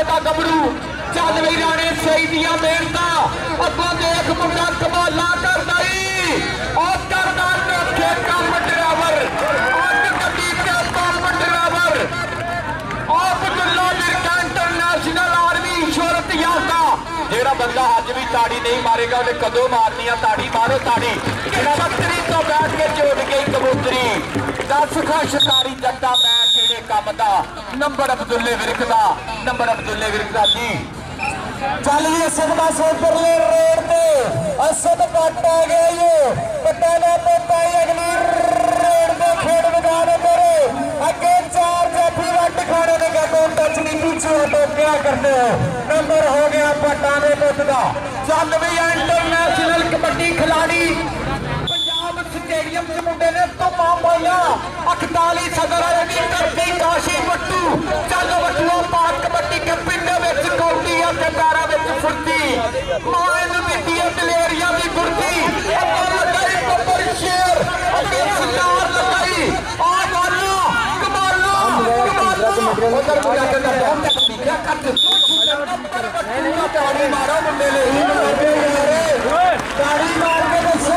का गबरू चल भी जाने सही दिया मेहनत अगों देख मुंडा कमाला करदा और करदा रखे कम ड्राइवर गड्डी के pump driver Abdullah Virka international army शोहरत याफ्ता जेड़ा बंदा अज भी ताड़ी नहीं मारेगा उन्हें कदों मारनी है ताड़ी मारो ताड़ी छतरी तो बैठ के जोड़ गई कबूतरी 10 शिकारी जट्टा मैं केड़े काम दा नंबर अब्दुल्ले विरक दा नंबर अब्दुल्ले विरक दा जी चलिए सदमा सोपरले रोड पे असद पट आ गया ये पटाना पोताई अगली रोड पे खेड़ मैदान मेरे अगे 4 जाफी वट खाने ने गो टच नहीं पीछे तो क्या करते हो नंबर हो गया पटाने पुत का चल भी इंटरनेशनल कबड्डी खिलाड़ी पंजाब स्टेडियम च मुंडे ने धुम्मा पाइया 41 सदर करती काशी वट्टू चल वट्टू पाक कबड्डी के पिंड विच कौडी ते पैरां विच फुर्ती मां नूं दित्ती दलेरिया दी गुरती लगाई बब्बर शेर अगे सरदार लगाई आ गाना कमाला उधर मुंडा के बहुत क्या करते ताड़ी मारो मुंडे ले ताड़ी मार के दसो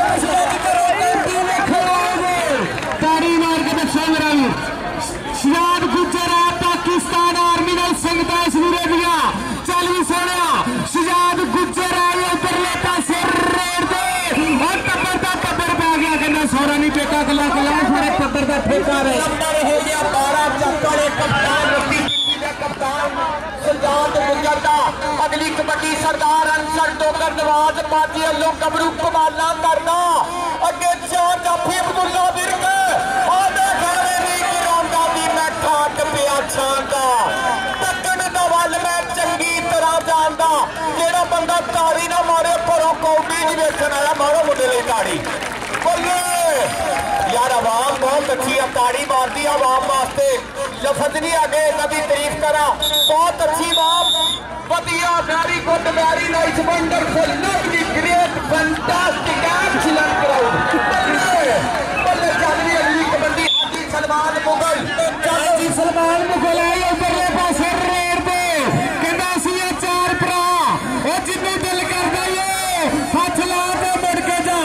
ताड़ी मार के दसो मेरा शराब गुजरात पाकिस्तान आर्मी ने संगता सूरे दिया चल भी सोने शजाद गुजर आए उधरले पासे रोड पे और टब्बर का टब्बर पै गया कहना सोरा नहीं टेका कला कला सारे टब्बर का ठेका रहे नंबर हो गया 12 चक्कर कप्तान रफी कप्तान सजाद गुजर दा अगली कबड्डी सरदार अंसर डोगर नवाज पाजी अल्लो गबरू कमाला करदा अगे 4 जाफी अब्दुल्ला विरक आ देखावे नहीं गिरांदा दी मैं ठाक पिया छांदा टक्कन दा वल मैं चंगी तरह जानदा जेड़ा बंदा ताड़ी ना मारे परों कौडी नहीं वेखण आया मारो मुंडे लई ताड़ी बोले यार आवाम बहुत अच्छी है ताड़ी मारती है आवाम वास्ते लफज नहीं आगे कभी तारीफ करा बहुत अच्छी बात बढ़िया very good very nice wonderful lovely great fantastic excellent crowd बल्ले चलनी अगली कबड्डी हाजी सलमान मुगल हाजी सलमान मुगल आए उधरले पासे रोड पे कहंदा सी 4 भरा ओ जिन्ने दिल करदा ये हाथ ला के मुड़ के जा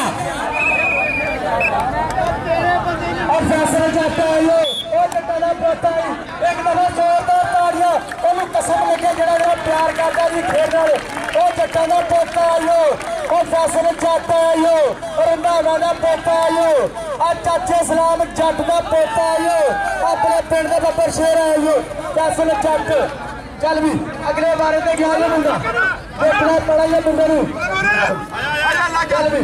और फैसला जाता है ये ओ टटाना पोता एक दफा जोरदार ताड़ियां ओनू कसम लगे जेड़ा प्यार करदा जी खेड नाल ओ टटाना पोता आयो ओ फैसला जाता आयो और नाना दा पोता आयो आ चाचे सलाम जट दा पोता आयो अपने पिंड दा बब्बर शेर आयो फैसला जट चल भी अगले बारे ते गया ये मुंडा देखना पड़ा ये मुंडे नू चल भी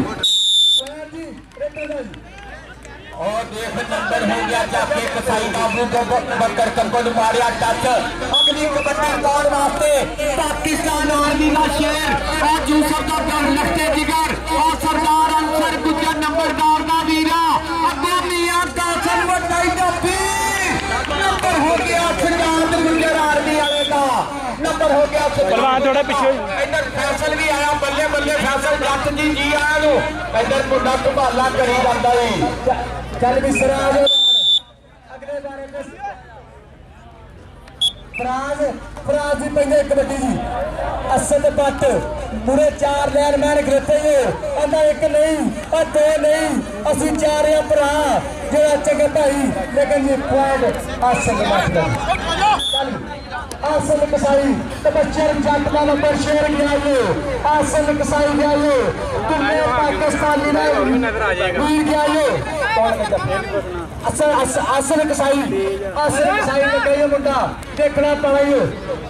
और देख नंबर हो गया जाके कसाई बाबू को बकर कंबल मारिया टच अगली कबड्डी कौन वास्ते पाकिस्तान आर्मी का शेर और यूसुफ का घर लखते जिगर और सरदार अंसर गुजर नंबरदार का वीरा अगो मियां कासिम वटाई का पीर नंबर हो गया सरदार गुजर आर्मी वाले का नंबर हो गया परवान थोड़ा पीछे इधर फैसल भी आया बल्ले बल्ले फैसल जट जी जी आया लो इधर मुंडा संभाला करी जाता है चल भी सिराज अगले बारे में फराज फराज जी पहले कबड्डी जी असद पट मुरे 4 लाइनमैन खड़ोते ये आंदा एक नहीं और 2 नहीं असि 4 भरा जेड़ा चंगे भाई लेकिन ये पॉइंट असद पट चल आसन कसाई तो बच्चर जट का नंबर शेर गया ये आसन कसाई गया ये तुमने पाकिस्तानी ने वीर गया ये आसन कसाई लगे ये मुंडा देखना पड़ा ये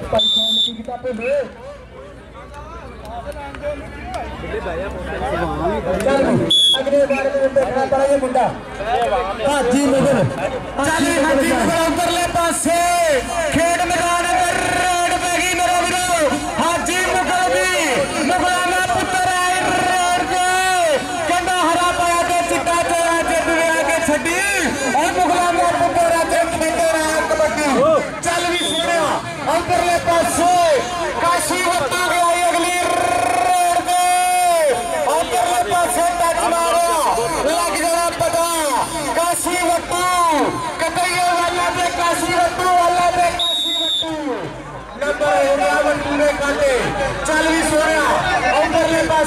अगले बारे में देखना पड़ा ये मुंडा हाजी मुगल उधरले पासे खेड मैदान रोड पे ही मेरा वीरो हाजी मुगल भी मुगलाना पुत्र आए रोड पे कहना हरा पाया के चिट्टा चोरा के दुनिया के छड्डी और मुगलाना पुत्र आते खेलते रहे कबड्डी चल भी सुनिया उधरले पासे काशी होता गया अगली रोड पे उधरले पासे टच मारा लग जाना पता काशी वट्टू कतैया वाला पे काशी वट्टू वाला पे काशी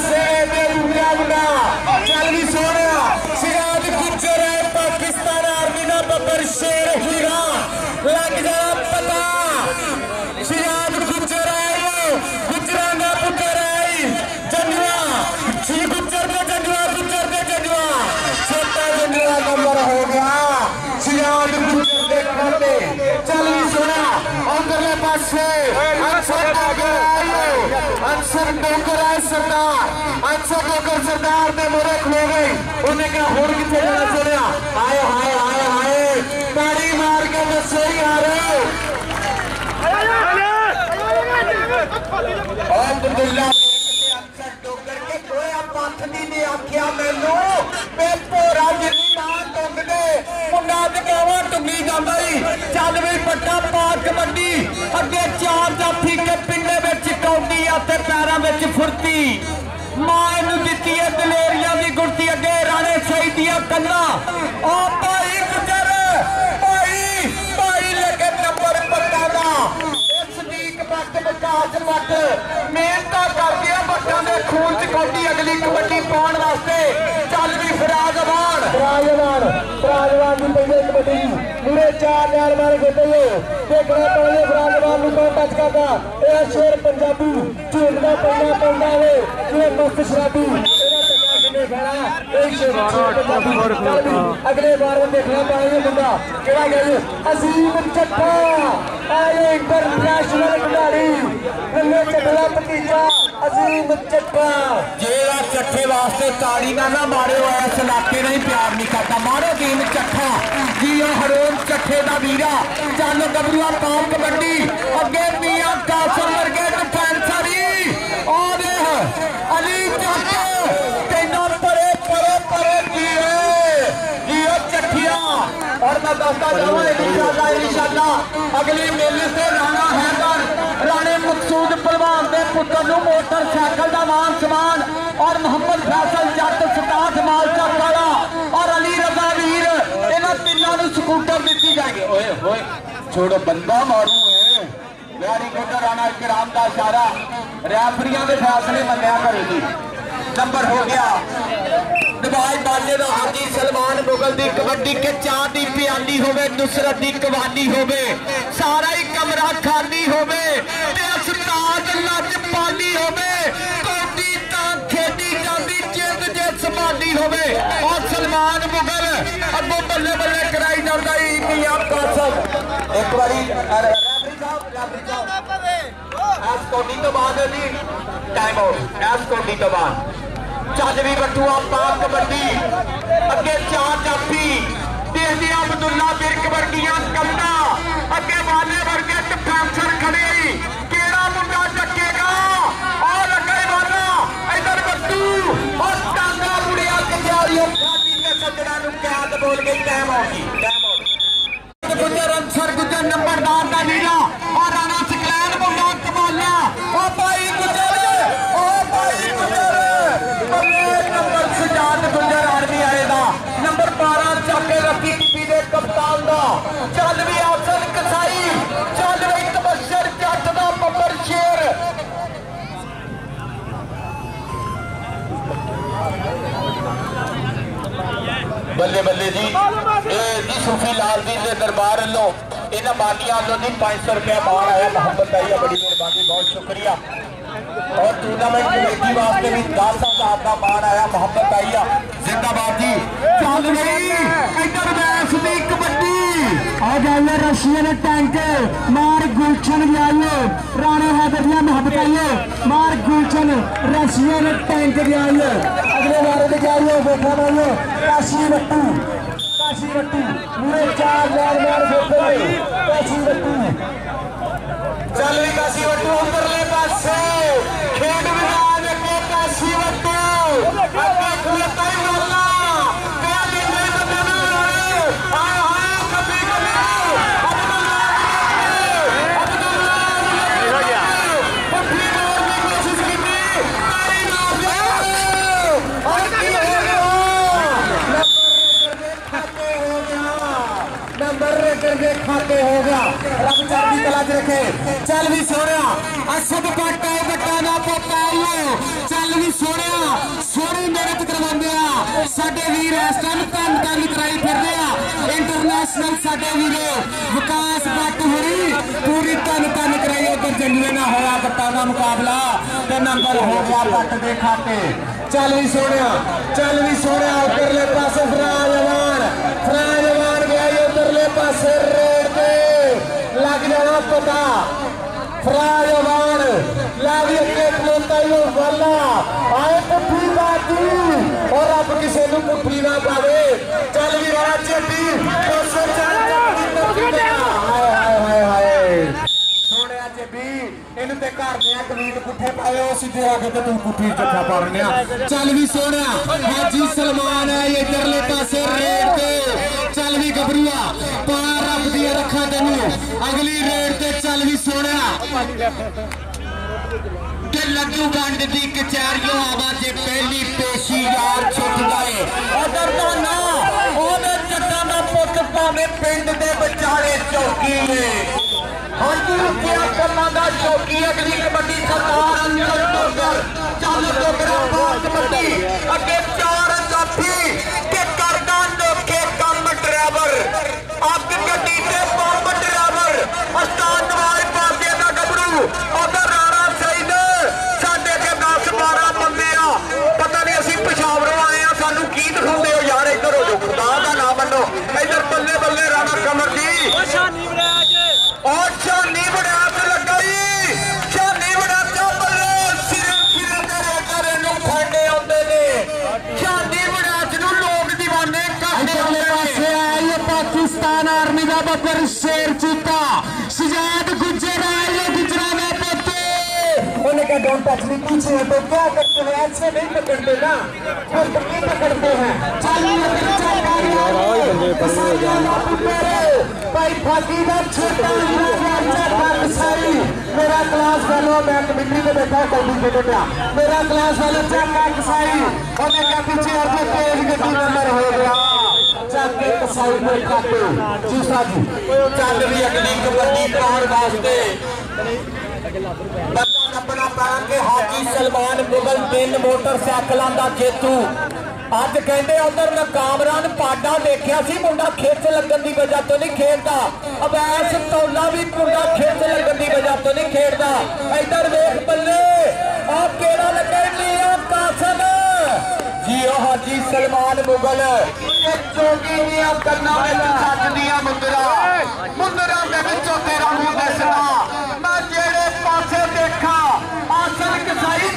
पासे दूजा मुंडा चल भी सोने सिराज गुजर है पाकिस्तान आर्मी का बब्बर शेर हीरा लग जाना पता सिराज गुजर है गुजरा का पुत्र है जंजुआ श्री गुजर दे जंजुआ छोटा जंजुआ नंबर हो गया सिराज गुजर दे खाते चल भी सोना अंदरले पासे अंसर डोकर है सरदार अंसर डोकर सरदार ने मोरे खलो गई उन्हें क्या होर किथे जाना सुनिया हाय हाय हाय हाय ताड़ी मार के दसो ही आ रहे अब्दुल्ला अंसर डोकर के कोई पाथनी ने आख्या मैनू मैं भोरा जिनी मां टुंग दे मुंडा दिखावा टुंगी जांदा ही चल भी पट्टा पा कबड्डी अगे चार जाफी के पिंडे विच कौडी ते पैरां विच फुर्ती मां नूं दित्ती है दलेरियां दी गुड़ती अगे राणे सही दिया कन्ना ओ भाई गुजर भाई लगे नंबर पट्टा दा सदीक मत विकास मत मेहनत कर गया बट्टां दे खून च कौडी अगली कबड्डी पाउण वास्ते चल भी फराजवान की पहले कबड्डी पूरे 4 नाल मारे खेते देखना पहले फराजवान नूं कौन टच करदा ए शेर पंजाबी झूठदा पंगा पंगा वे ये मस्त शराबी अगले बार देखना पाएंगे मुंडा केड़ा गया अजीम चट्टा आए इंटरनेशनल खिलाड़ी नन्हे चट्टा भतीजा अजीम चट्टा जेड़ा चट्टे वास्ते ताड़ी ना मारे हो इस इलाके नहीं प्यार नहीं करता मारो टीम चट्टा जी हरोन चट्टे का वीरा चल गबरूआ पाम कबड्डी अगे मियां कासम वर्गे डिफेंसरी और अली चट्टा और मैं दसता जाऊँ इंशाअल्लाह अगली मेले से राणा हैदर राणे मकसूद पहलवान के पुत्र नूं मोटरसाइकिल का मान सम्मान और मोहम्मद फैसल जट सताश मालचा वाला और अली रजा वीर इन्होंने तीनों नूं स्कूटर दी जाएगी ओए होए छोड़ो बंदा मारू है यारी गुड राणा इकराम का इशारा रैफरियां के फैसले मन्निया करेगी नंबर हो गया दबाई बाजे का हाजी सलमान मुगल की कबड्डी के चाह की प्याली होवे नुसरत की कवाली होवे सारा ही कमरा खाली होवे उस्ताद लजपाली होवे कौडी तां खेडी जाती जिंद जे संभाली होवे और सलमान मुगल अगो बल्ले बल्ले कराई जाता ही मियां कासम एक बारी रेफरी साहब एस कौडी तो बाद जी टाइम आउट एस कौडी तो बाद चल भी बटुआ पाक कबड्डी अगे चार जाफी देखते अब्दुल्ला बिरक वर्गियां कमना अगे वाले वर्गे डिफेंसर खड़े केड़ा मुंडा चकेगा और अगे वाला इधर बट्टू और टांगा मुड़िया कजारियों खाती के सजना नु कैद बोल गई टाइम आउट गुजर अंसर गुजर नंबरदार का वीरा और राणा सकलैन मुंडा कमाला ओ भाई गुजर नंबर सुजात गुजर आर्मी आएगा नंबर 12 चाके रखी टीपी दे कप्तान दा चल भी आसन कसाई चल भी तबशर जट दा बब्बर शेर बल्ले बल्ले जी जी सूफी लाल जी के दरबार लो इन्होंने बानिया लो जी 500 रुपया मान आया मोहब्बत आई बड़ी मेहरबानी बहुत शुक्रिया और टूर्नामेंट कमेटी वास्ते भी 10,000 का मान आया मोहब्बत आई जिंदाबाद जी चल रही इधर बैस दी कबड्डी आ जाइए रशियन टैंक मार गुलशन जाइए राणे हैदर दियां मोहब्बत आइए मार गुलशन रशियन टैंक जाइए अगले बार में जाइए देखा माइए काशी बट्टू पूरे 4 लाख मार काशी बट्टू चल भी काशी बट्टू उधरले पासे खेड मैदान के काशी बट्टू अगे खलोता ही वाला क्या दिन में बदलना हाय हाय कभी कभी अब्दुल्ला हो गया पटली मारने की कोशिश की थी तारी मार और की हो गया नंबर करके खाते हो गया रब चढ़ती कला रखे चल भी सोनिया असद पट्टा बट्टा ना तालियों चल भी सोने सोनी मेहनत करवाते हैं साडे वीर इस टाइम धन धन कराई फिर रहे हैं इंटरनेशनल साडे वीर विकास भट्ट होरी पूरी धन धन कराई उधर जंगले ना होया कट्टा का मुकाबला ते नंबर हो गया भट्ट के खाते चल भी सोने उधरले पासे फराजवान गया उधरले पासे रेड पे लग जाना पता फराजवान लग अगे खलोता ही वाला आए पुट्ठी बाजी और अब किसी को पुट्ठी ना पावे चल भी रहा चेपी सोने चेपी इन घर दिया कमीज पुट्ठे पाए सीधे आके तो तू पुट्ठी जत्था पा रहे चल भी सोने हाजी सलमान है इधरले पासे रेड पे चल भी गबरूआ पारा रब दिया रखा तेन अगली रेड ते चल भी सोने लड्डू गंड की कचहरियों आवाज पहली पेशी यार छुट गए अगर तो ना ओदे जट्टां दा पुत भावे पिंड दे विचारे चौकी ने हाँ जी क्या कमां दा चौकी अगली कबड्डी सरदार अंजल डोगर चल डोगरा बात कबड्डी अगे चार जाफी के करदा नोखे कम ड्राइवर अग गड्डी ते बम ड्राइवर अस्तान नवाज बाजे दा गबरू उधर राणा सईद साडे के 10-12 बंदे आ पता नहीं असीं पेशावरों आए आ सानू की दिखाउंदे हो यार इधर हो जाओ खुदा दा नाम मन्नो इधर बल्ले बल्ले राणा कमर जी और शानी बड़ात लगाई शानी बड़ात बल्ले सिरे सिरे तेरे घरे नूं फड़ने आउंदे ने शानी बड़ात नूं लोग दीवाने कहने पासे आए पाकिस्तान आर्मी दा बब्बर शेर चीता सजाद गुजर आए गुजराना पत्ते उन्हें कहा डोंट टच मी पीछे है तो क्या करते हैं ऐसे नहीं पकड़ते ना वो पक्की पकड़ते हैं भाई फाकी दा छोटा मेरा क्लास वालों मैं कमेटी में बैठा कौड़ी खेले पे मेरा क्लास वालों चक्का कसाई और मैं क्या पीछे और जो तेज गड्डी नंबर हो गया चक्के कसाई में खाते दूसरा जी चल भी अगली कबड्डी पार वास्ते बंदा नपना पैरा के हाजी सलमान मुगल 3 मोटरसाइकिलों का जेतू अज कहते उधर मैं कामरान पाडा देखा सी मुंडा खिच लगन की वजह तो नहीं खेलता अवैस तौला भी मुंडा खिच लगन की वजह तो नहीं खेलता इधर वेख बल्ले आप केड़ा लगे लिया कासम जी हाजी सलमान मुगल चौकी दिया कन्ना में सच दिया मुंदरा में विचों तेरा मुंह दसना मैं जेड़े पासे देखा आसन कसाई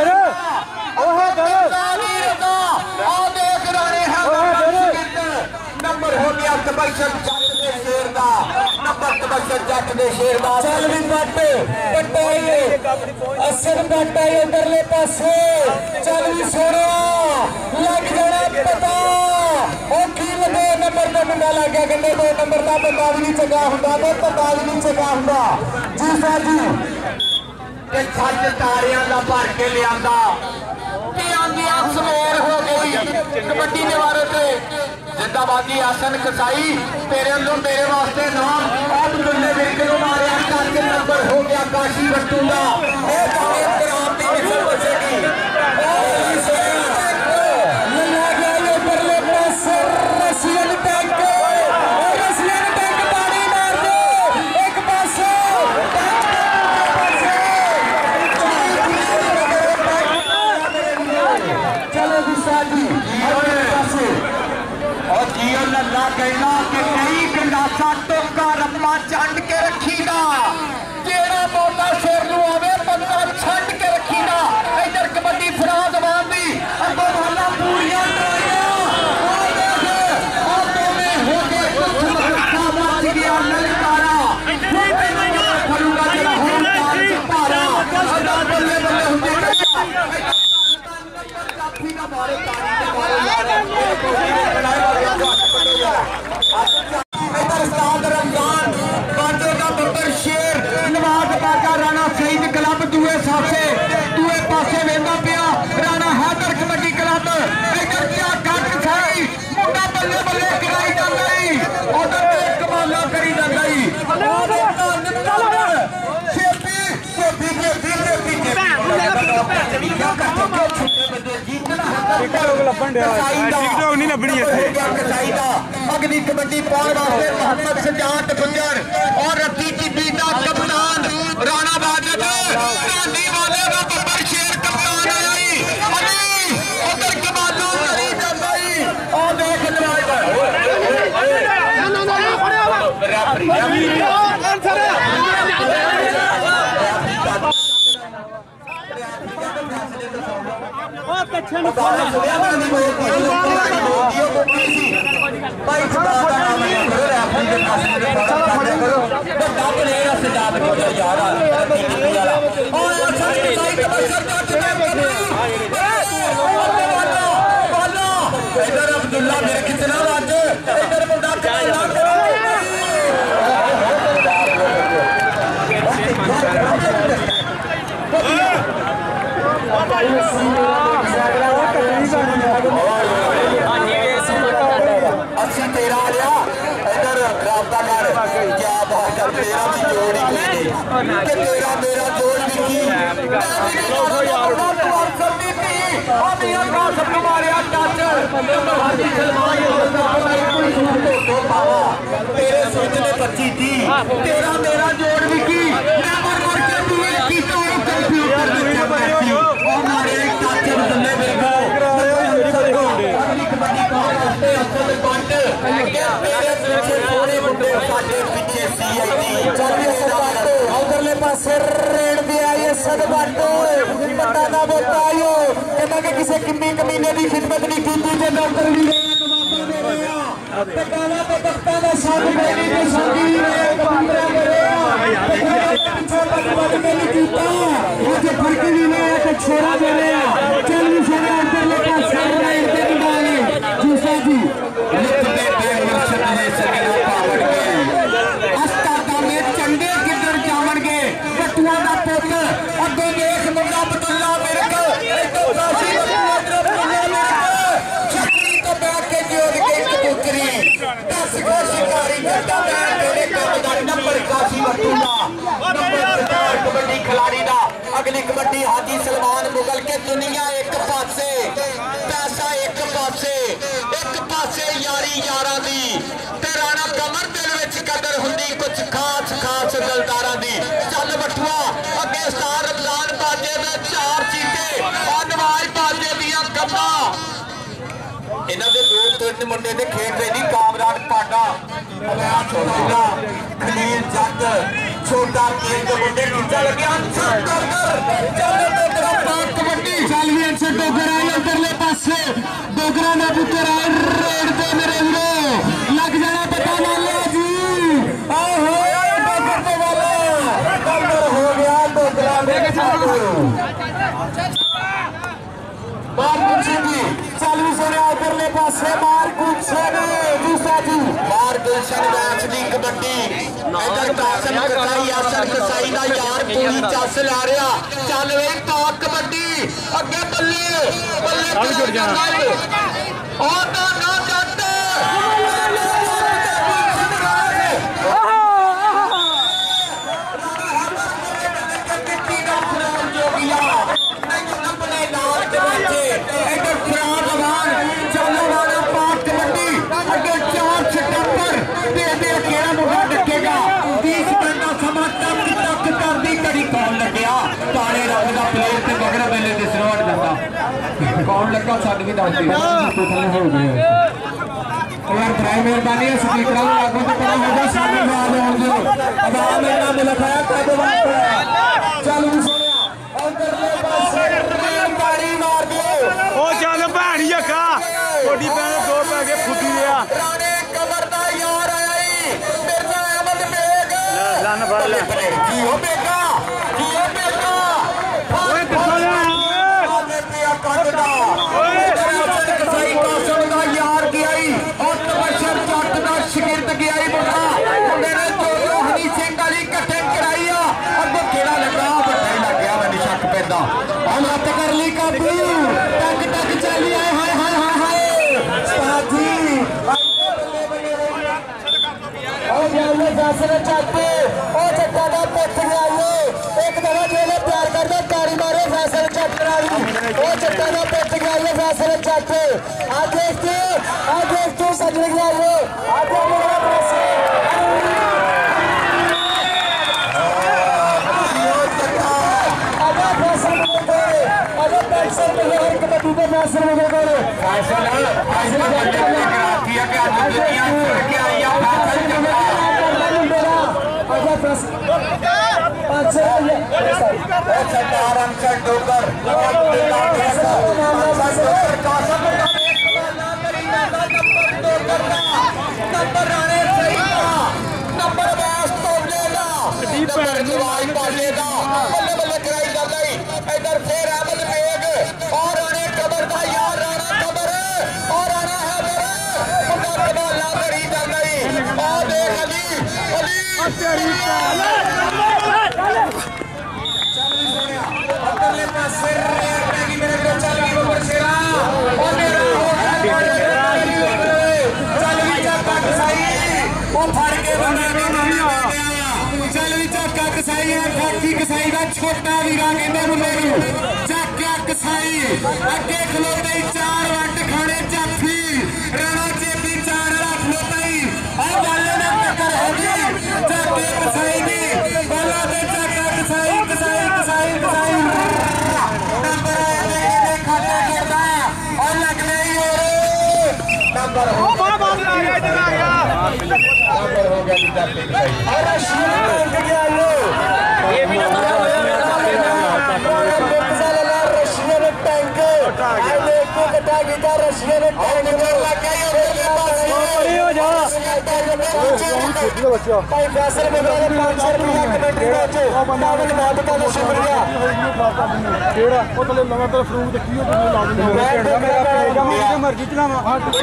नंबर हो गया तबशर जट दे शेर दा नंबर तबशर जट दे शेर दा चल भी पट पटाइए असर पटाइए उधरले पासे चल भी सोनिया लग जाना पता ओ की लगे नंबर का मुंडा लग गया कहते 2 नंबर का बंदा भी नहीं चंगा हुंदा ते पता भी नहीं चंगा हुंदा जी साजी ते छज तारियां दा भर के लियांदा ते आंदियां सवेर हो गई कबड्डी दे बारे ते जिंदाबादी आसन कसाई तेरे अंदर मेरे वास्ते नाम अब दुल्ले बिरके को मारे करके नंबर हो गया काशी बट्टूला ए तारे क्रांति मिसल बचेगी लगा गया ये परले पास रशियन टैंक पानी मार दे एक पास चलो विशाजी और जियो लल्ला कहना कि कई गंडासा टोका रम्मा चंड के रखीदा जेड़ा मोटा शेर नूं आवे बंदा छंड के रखीदा इधर कबड्डी फराज मारदी अगो वाला पूरियां टराइयां और दोवें हो गए कुछ मक्खा मार गया ललकारा फरूगा जरा होम कार पारा अदा बल्ले बल्ले हुंदे काफी का मारे तारी के इधर उस्ताद रमजान बांटे का बब्बर शेर नवाज बाका राणा शहीद क्लब दूए पासे वेंदा पिया राणा हैदर कबड्डी क्लब इधर क्या गट साई मुंडा बल्ले बल्ले कराई जांदा उधर ते कमाला करी जांदा चलो टिकटॉक नहीं लभनी अगली कबड्डी पाने वास्ते मोहम्मद सजाद गुजर और रफी टिब्बी का कप्तान राणा बादल गांधी वाले का बब्बर शेर कप्तान आई अली उधर कमालू करी जाता ही और देख इधर अब्दुल्ला मेरे कितना बात इधर मुंडा अस्सी 13 लिया इधर राबता कर क्या बात है तेरा भी जोड़ ही तेरा मेरा जोड़ भी की तेरे सोचने 25 थी तेरा मेरा जोड़ भी की उधरले पासे रेड भी आई बतायो कि किसी किमी कमीने की खिदमत नहीं की डॉक्टर भी छोड़ा दे चंडे किधर जावन गए बटुआ का पुत अगो देख मुंडा अब्दुल्ला मेरे को छतरी तो बैठ के जोड़ के कबूतरी 10 को शिकारी करता मैं तेरे काम का नंबर काशी बटुआ कबड्डी खिलाड़ी दा अगली कबड्डी हाजी सलमान मुगल के दुनिया एक पासे पैसा एक पासे यारी यारा दी ते राणा कमर दिल विच कदर हुंदी कुछ खास दिलदारा दी चल बटुआ अगे स्टार रमजान बाजे दे 4 चीटे और नवाज बाजे दियां कम्मा इन्हां दे 2-3 मुंडे ने खेड रहे नी कामरान पाडा छोटा खलील जट छोटा केंद्र मुंडे नीचे लगे चल भी अंसर डोगर आई अंदरले पासे डोगरा ना पुत्र आए रेड पे मेरे वीरो लग जाना पता ना ले जी आहो डोगर पे वाला डोगर हो गया डोगरा मेरे चालू मार कुछी चल भी सोने अंदरले पासे मार कुछे दूसरा जी मार गुलशन मैच दी कबड्डी इधर कासम कसाई असर कसाई दा यार पूरी चस ला रहा चल वे पाक कबड्डी अगे बल्ले जुड़ जा और ना जट कौन लगा साथ भी दस हो गए यार बड़ी मेहरबानी है स्पीकर लागू तो पता होगा सामने आवाम इतना लिखाया चल मार दिए चल भैन यका थोड़ी भैन 2 पैके फुटी लिया कबर दा यार आया मिर्जा अहमद बेग लन फड़ ले की हो बेगा यार गया और तबशर जट का शिगिरद गया मुंडा मुंडे ने जो हनी सिंह वाली कट्ठे कराई अगो केड़ा लगा बड़ा ही लग गया मैंने शक पैदा हम हत्थ कर ली काबू टक चली आए हाय फैसले चाहते चट्टा का पुत गया एक दफा जो प्यार करता तारी मारे फैसले चट करा चट्टा का पेट गया ये फैसले चाहते आगे तू सजने गया ये आगे मेरा पैसे आगे पैसे मिले आगे पैसे मिले हर कबड्डी के पैसे मिले गए इधर फिर अहमद बेग और आने कबर का यार राणा कबर और आना है कबाला करी चल गई और देख अली कसाई का छोटा वीरा कहते मुंडे चाका कसाई अगे खलोते 4 वंट खाने जाफी राणा चेपी 4 वाला खलोता ही और बाले ने टक्कर होगी चाके कसाई की बाला ते चाका कसाई नंबर खाता करता और लगने ही नंबर हो गया और गया लो ये भी रशियन टैंक कटा गया रशियन टैंक भाई फैसल में 500 रुपया कमेंट्री पहुंचे दावत मादका का शुक्रिया मर्जी चलावा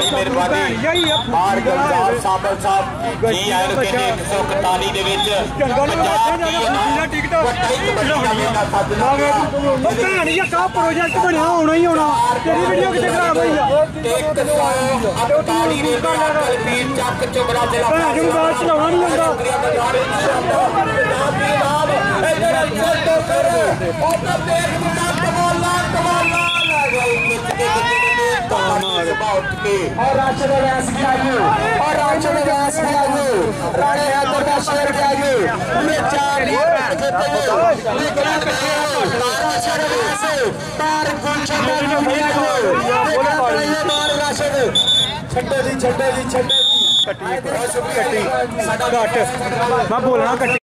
प्रोजेक्ट बनया होना ही होना तेरी वीडियो कितने खराब हुई चलाना नहीं और राशन व्यास की आयु और राशन व्यास की आयु राणे हैदर का शेर की आयु पूरे 4 छड्डे जी कट्टी मैं बोलना कट्टी